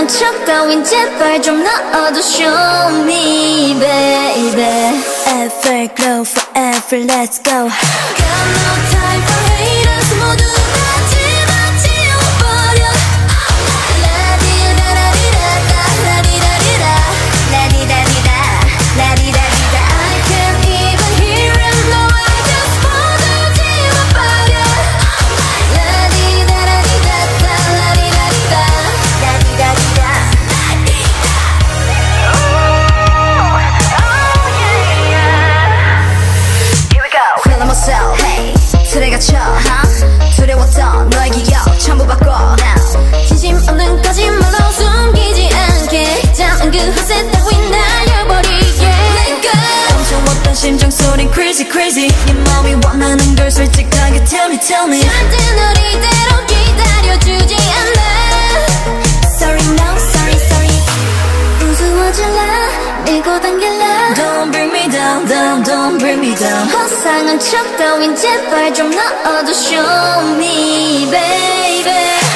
속상한 척 따윈 제발 좀 넣어도 show me baby. Everglow forever let's go. Got no time for haters 모두 다 집어치워버려. 라디라라리라다 라디라리라 라디라리라 라디라리라 I can't even hear him no I just 모두 지워버려. 라디라라리라다 라디라리라 라디라리라 Feeling myself, hey, 틀에 갇혀 두려웠던 너의 기억 전부 바꿔 진심 없는 거짓말로 숨기지 않게 잠은 그 허세 따윈 날려버리게 Let go 멈춰왔던 심장 소린 crazy crazy 네 마음이 원하는 걸 솔직하게 tell me tell me 절대 널 이대로 기다려주지 않아 Sorry no sorry sorry 우스워질라 밀고 당길라 Don't bring me down down don't bring me down 허상한 척 따윈 제발 좀 넣어도 show me baby.